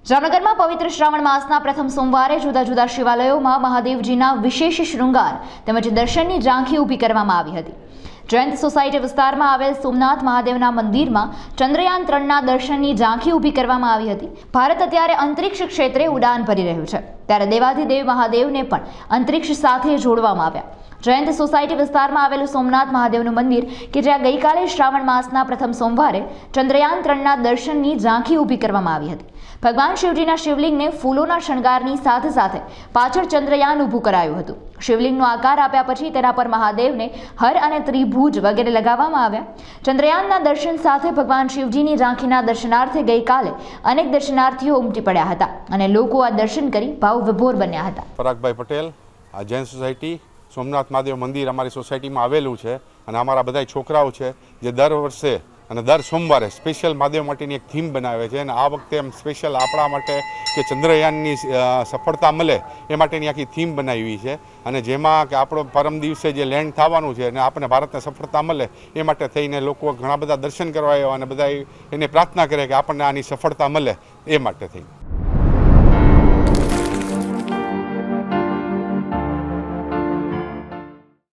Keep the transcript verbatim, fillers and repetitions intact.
જામનગરમાં પવિત્ર શ્રાવણ માસના પ્રથમ સોમવારે જુદા જુદા શિવાલયોમાં મહાદેવજીના વિશેષ શૃંગાર તેમજ દર્શનની ઝાંખી ઊભી કરવામાં આવી હતી। જયંત સોસાયટી વિસ્તારમાં આવેલ સોમનાથ મહાદેવના મંદિરમાં ચંદ્રયાન ત્રણના દર્શનની ઝાંખી ઊભી કરવામાં આવી હતી। ભારત અત્યારે અંતરિક્ષ ક્ષેત્રે ઉડાન ભરી રહ્યું છે, ત્યારે દેવાધિદેવ મહાદેવને પણ અંતરિક્ષ સાથે જોડવામાં આવ્યા। જયંત સોસાયટી વિસ્તારમાં આવેલું સોમનાથ મહાદેવનું મંદિર કે જ્યાં ગઈકાલે શ્રાવણ માસના પ્રથમ સોમવારે ચંદ્રયાન ત્રણના દર્શનની ઝાંખી ઊભી કરવામાં આવી હતી। ભગવાન શિવજીના શિવલિંગને ફૂલોના શણગારની સાથે સાથે પાછળ ચંદ્રયાન ઊભું કરાયું હતું। શિવલિંગનો આકાર આપ્યા પછી તેના પર મહાદેવને હર અને ત્રિભુજ વગેરે લગાવવામાં આવ્યા। ચંદ્રયાનના દર્શન સાથે ભગવાન શિવજીની ઝાંખીના દર્શનાર્થે ગઈકાલે અનેક દર્શનાર્થીઓ ઉમટી પડ્યા હતા અને લોકો આ દર્શન કરી ભાવ વિભોર બન્યા હતા। પરાગભાઈ પટેલ, આ જૈન સોસાયટી સોમનાથ મહાદેવ મંદિર અમારી સોસાયટીમાં આવેલું છે અને અમારા બધા છોકરાઓ છે જે દર વર્ષે અને દર સોમવારે સ્પેશિયલ મહાદેવ માટેની એક થીમ બનાવે છે અને આ વખતે એમ સ્પેશિયલ આપણા માટે કે ચંદ્રયાનની સફળતા મળે એ માટેની આખી થીમ બનાવી છે અને જેમાં કે આપણો પરમ દિવસે જે લેન્ડ થવાનું છે અને આપણને ભારતને સફળતા મળે એ માટે થઈને લોકો ઘણા બધા દર્શન કરવા આવ્યા અને બધા એને પ્રાર્થના કરે કે આપણને આની સફળતા મળે એ માટે થઈ।